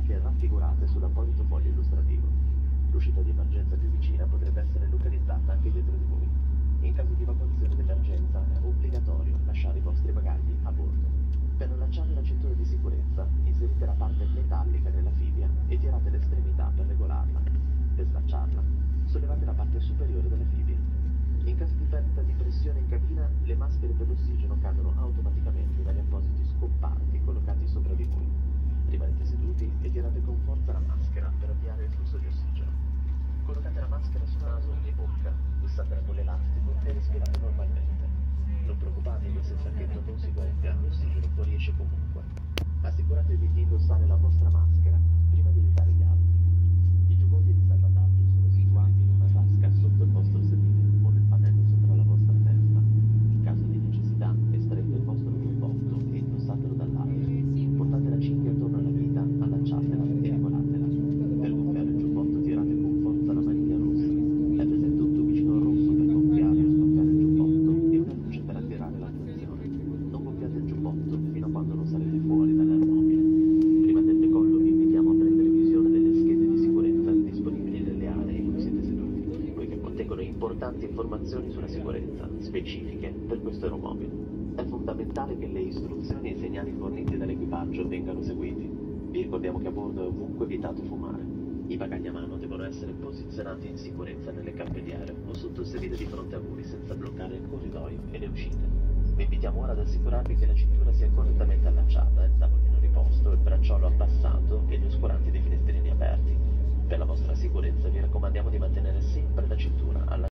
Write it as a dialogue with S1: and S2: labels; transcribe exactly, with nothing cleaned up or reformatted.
S1: anche raffigurate sull'apposito foglio illustrativo. L'uscita di emergenza più vicina potrebbe essere localizzata anche dietro di voi. In caso di evacuazione d'emergenza è obbligatorio lasciare i vostri bagagli a bordo. Per allacciare la cintura di sicurezza, inserite la parte metallica della fibbia e tirate l'estremità per regolarla. Per slacciarla, sollevate la parte superiore della fibbia. In caso di perdita di pressione in cabina, le maschere per l'ossigeno cadono automaticamente dagli appositi scomparti collocati sopra di voi. Rimanete seduti e tirate con forza la maschera per avviare il flusso di ossigeno. Collocate la maschera su naso e bocca, fissatela con l'elastico e respirate normalmente. Non preoccupatevi se il sacchetto non si gonfia, l'ossigeno fuoriesce comunque. Assicuratevi di indossare la vostra maschera prima di aiutare gli altri. I giubbotti di salvataggio sono situati in una tasca sotto il vostro sedile o nel pannello sopra la vostra testa. In caso di necessità, estraete il vostro giubbotto e indossatelo dall'alto. Portate la cinghia attorno alla vita, allacciatela e regolatela. Per gonfiare il giubbotto tirate con forza la maniglia rossa. È presente un tubicino rosso per gonfiare o scocchiare il giubbotto e una luce per attirare l'attenzione. Non gonfiate il giubbotto fino a quando non sarete fuori dall'aeromobile. Prima del decollo vi invitiamo a prendere visione delle schede di sicurezza disponibili nelle aree in cui siete seduti, poiché contengono importanti informazioni sulla sicurezza, specifiche per questo aeromobile. È fondamentale che le istruzioni e i segnali forniti dall'equipaggio vengano seguiti. Vi ricordiamo che a bordo è ovunque vietato fumare. I bagagli a mano devono essere posizionati in sicurezza nelle cappe di aereo o sotto il sedile di fronte a voi senza bloccare il corridoio e le uscite. Vi invitiamo ora ad assicurarvi che la cintura sia correttamente allacciata, il tavolino riposto, il bracciolo abbassato e gli oscuranti dei finestrini aperti. Per la vostra sicurezza vi raccomandiamo di mantenere sempre la cintura allacciata.